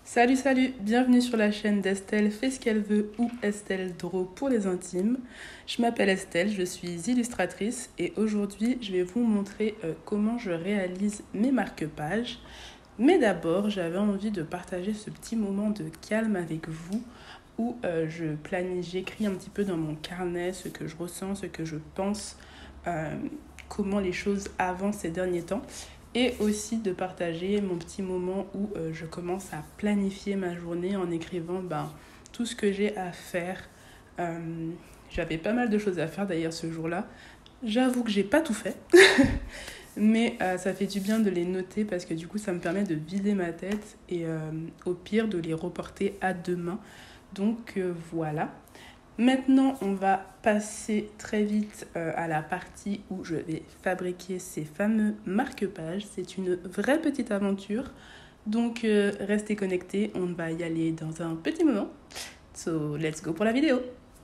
Salut, salut, bienvenue sur la chaîne d'Estelle Fait ce qu'elle veut ou Estelle Draw pour les intimes. Je m'appelle Estelle, je suis illustratrice et aujourd'hui je vais vous montrer comment je réalise mes marque-pages. Mais d'abord, j'avais envie de partager ce petit moment de calme avec vous où j'écris un petit peu dans mon carnet ce que je ressens, ce que je pense, comment les choses avancent ces derniers temps. Et aussi de partager mon petit moment où je commence à planifier ma journée en écrivant tout ce que j'ai à faire. J'avais pas mal de choses à faire d'ailleurs ce jour-là. J'avoue que j'ai pas tout fait, mais ça fait du bien de les noter parce que du coup ça me permet de vider ma tête et au pire de les reporter à demain. Donc voilà. Maintenant, on va passer très vite à la partie où je vais fabriquer ces fameux marque-pages. C'est une vraie petite aventure, donc restez connectés, on va y aller dans un petit moment. So, let's go pour la vidéo.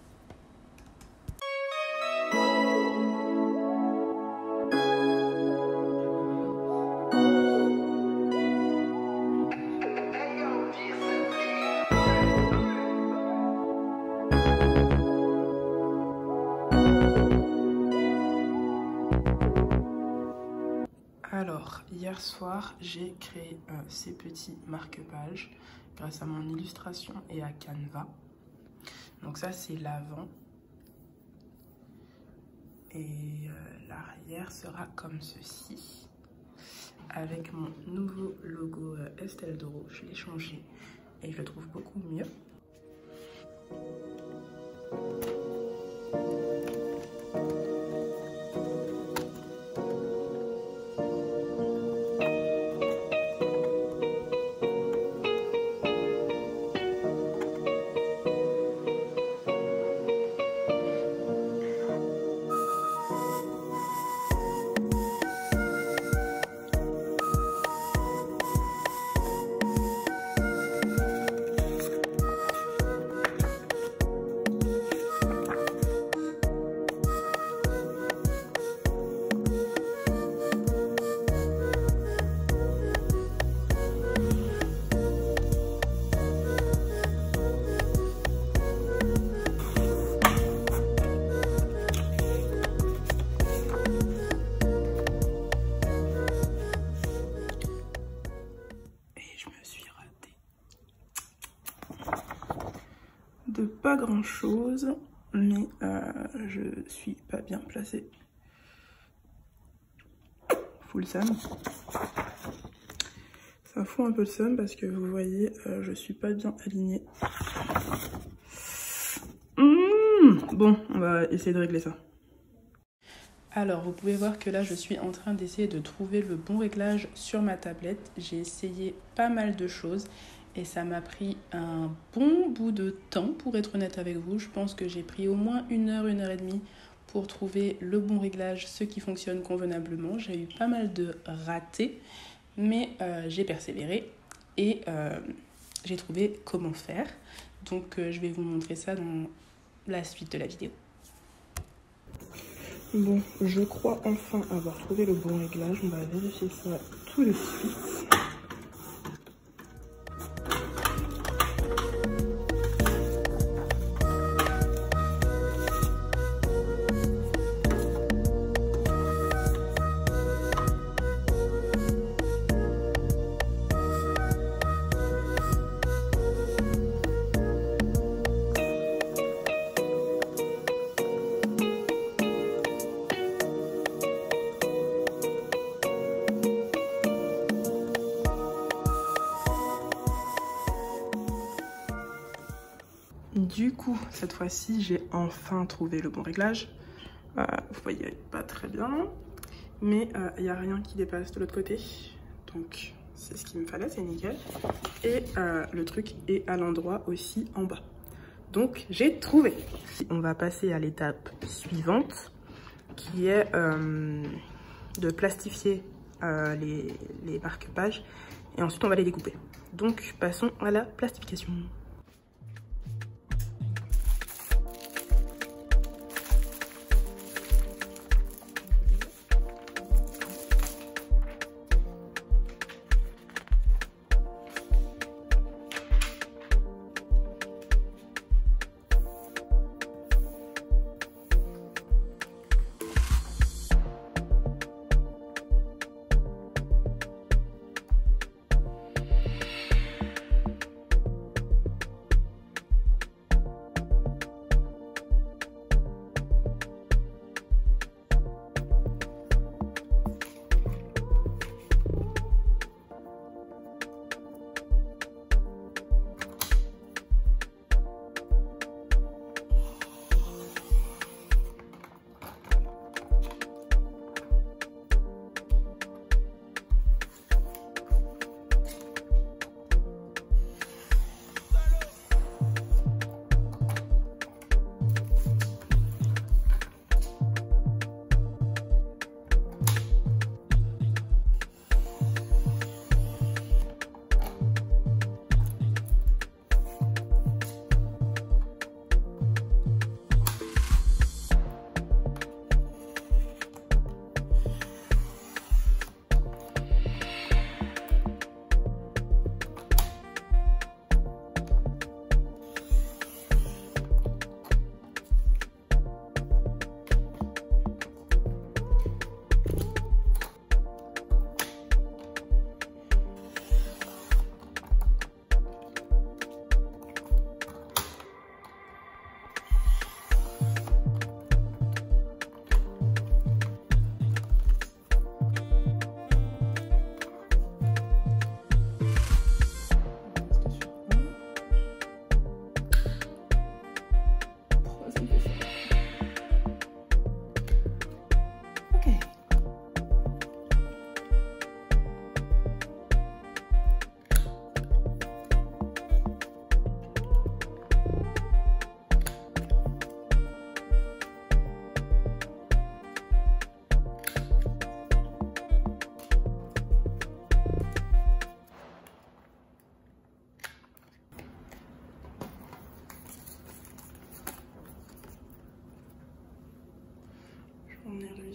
Alors, hier soir, j'ai créé ces petits marque-pages grâce à mon illustration et à Canva. Donc ça, c'est l'avant. Et l'arrière sera comme ceci. Avec mon nouveau logo Estelle Draw, je l'ai changé et je le trouve beaucoup mieux. De pas grand chose, mais je suis pas bien placée. Full seum. Ça fout un peu le seum parce que vous voyez, je suis pas bien alignée. Bon, on va essayer de régler ça. Alors, vous pouvez voir que là, je suis en train d'essayer de trouver le bon réglage sur ma tablette. J'ai essayé pas mal de choses. Et ça m'a pris un bon bout de temps, pour être honnête avec vous. Je pense que j'ai pris au moins 1 heure, 1 heure et demie pour trouver le bon réglage, ce qui fonctionne convenablement. J'ai eu pas mal de ratés, mais j'ai persévéré et j'ai trouvé comment faire. Donc je vais vous montrer ça dans la suite de la vidéo. Bon, je crois enfin avoir trouvé le bon réglage. On va vérifier ça tout de suite. Du coup, cette fois-ci, j'ai enfin trouvé le bon réglage. Vous voyez pas très bien, mais il n'y a rien qui dépasse de l'autre côté. Donc, c'est ce qu'il me fallait, c'est nickel. Et le truc est à l'endroit aussi en bas. Donc, j'ai trouvé. On va passer à l'étape suivante, qui est de plastifier les marque-pages. Et ensuite, on va les découper. Donc, passons à la plastification.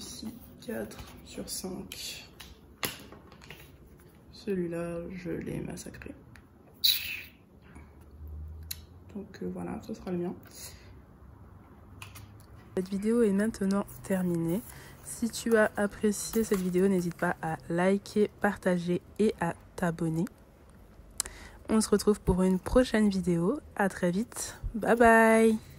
réussi 4 sur 5. Celui-là, je l'ai massacré. Donc voilà, ce sera le mien. Cette vidéo est maintenant terminée. Si tu as apprécié cette vidéo, n'hésite pas à liker, partager et à t'abonner. On se retrouve pour une prochaine vidéo. À très vite. Bye bye.